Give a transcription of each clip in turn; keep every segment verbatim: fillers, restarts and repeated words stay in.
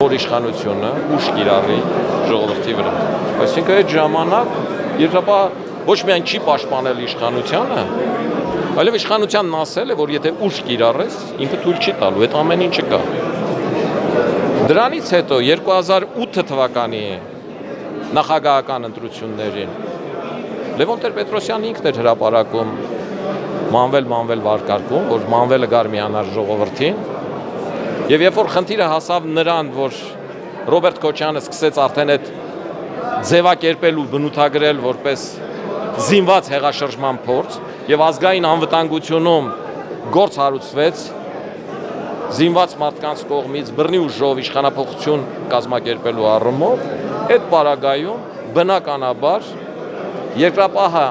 որ իշխանությունը ուժ կիրառի ժողովրդի վրա։ Այսինքն այդ ժամանակ երկրապահը ոչ միայն չի պաշտպանել իշխանությանը, այլև իշխանությանն ասել է, որ եթե ուժ կիրառես, ինքը թույլ չի տալու, այդ ամեն ինչը կա։ Դրանից հետո երկու հազար ութ թվականի նախագահական ընտրություններին Լևոն Տեր-Պետրոսյանը ինքն էր հրապարակում մանվել-մանվել վարկարկում, որ մանվելը գար միանար ժողովրդին, եւ երբ որ խնդիրը հասավ նրան, որ Ռոբերտ Քոչյանը սկսեց արդեն այդ ձևակերպել ու բնութագրել որպես զինված հեղաշրջման փորձ եւ ազգային անվտանգությունում գործ հարուցվեց զինված մարդկանց կողմից բռնի ուժով իշխանապողություն կազմակերպելու առումով, այդ պարագայում բնականաբար երկրապահը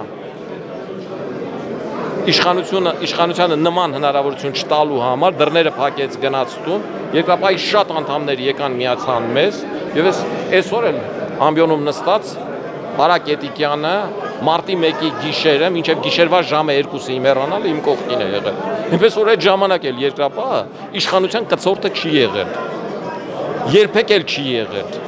իշխանությունը իշխանությանը նման հնարավորություն չտալու համար դռները փակեց գնաց տուն, երկրապահի շատ անդամներ եկան միացան մեզ, եւ ես այսօր էլ ամբիոնում նստած Բարակ Էտիկյանը մարտի մեկի գիշերը, մինչև գիշերվա ժամը երկուսը իմ հեռանալը իմ կողքին է եղել։ Այնպես որ այդ ժամանակ էլ երկրապահը իշխանության կցորդը չի եղել։ Երբեք էլ չի եղել։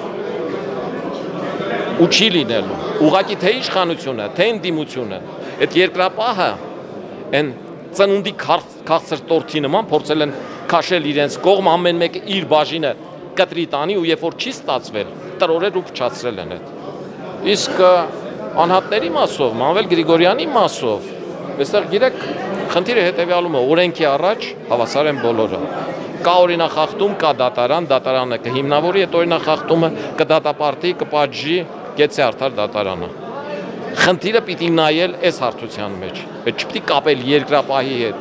Ու չի լինելու։ Ուղղակի թե իշխանությունը, թե ընդդիմությունը, այդ երկրապահը են ծնունդի քաղցր տորթի նման փորձել են քաշել իրենց կողմ, ամեն մեկը իր բաժինը կտրի տանի ու երբ որ չի ստացվել, տրորել ու փչացրել են այդ։ Իսկ անհատների մասով, Մանվել Գրիգորյանի մասով, այստեղ գիտեք, խնդիրը հետևյալում է, օրենքի առաջ հավասար են բոլորը։ Կա օրինախախտում, կա դատարան, դատարանը կհիմնավորի այդ օրինախախտումը, կդատապարտի, կպատժի Գեցե արդար դատարանը։ Խնդիրը պիտի նայել այս հարթության մեջ, այդ չպիտի կապել երկրապահի հետ։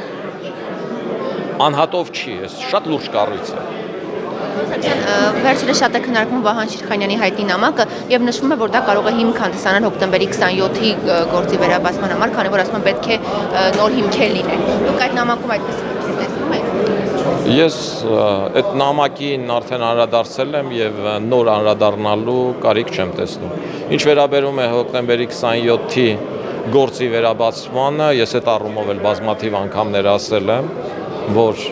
Անհատով չի, այս շատ լուրջ կառույց է։ Վերջերս շատ է քննարկվում Վահան Շիրխանյանի հայտնի նամակը եւ նշվում է, որ դա կարող է հիմք հանդիսանալ հոկտեմբերի քսանյոթի գործի վերաբացման համար, քանի որ ասում են պետք է նոր հիմքեր լինեն։ Դուք այդ նամակում այդպես հիմքեր տեսնում եք։ Ես այդ նամակին արդեն անդրադարձել եմ եւ նոր անդրադառնալու կարիք չեմ տեսնում։ Ինչ վերաբերում է հոկտեմբերի քսանյոթի գործի վերաբացմանը, ես այդ առումով էլ բազմաթիվ անգամներ ասել եմ, որ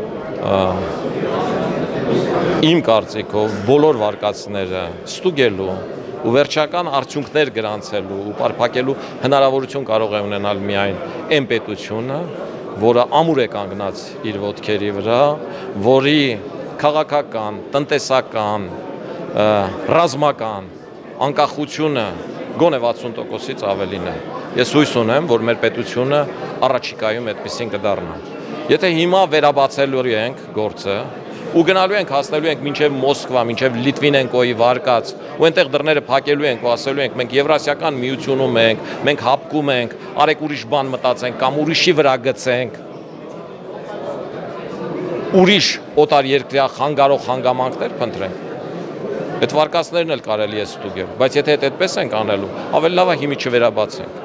իմ կարծիքով բոլոր վարկածները ստուգելու ու վերջական արդյունքներ գրանցելու ու պարփակելու հնարավորություն կարող է ունենալ միայն այն պետությունը, որը ամուր է կանգնած իր ոտքերի վրա, որի քաղաքական, տնտեսական, ռազմական անկախությունը գոնե վաթսուն տոկոսից ավելին է։ Ես հույս ունեմ, որ մեր պետությունը առաջիկայում այդպեսին կդառնա։ Եթե հիմա վերաբացելու ենք գործը, ու գնալու ենք, հասնելու ենք մինչև Մոսկվա, մինչև Լիտվինենկոյի վարկած, ու այնտեղ դռները փակելու ենք ու ասելու ենք, մենք Եվրասիական միությունում ենք, մենք հապկում ենք, արեք ուրիշ բան մտածենք կամ ուրիշի վրա գցենք, ուրիշ օտար երկրյա խանգարող հանգամանքներ փնտրենք։ Այդ վարկածներն էլ կարելի է ստուգել, բայց եթե այդպես ենք անելու, ավելի լավ է հիմի չվերաբացենք։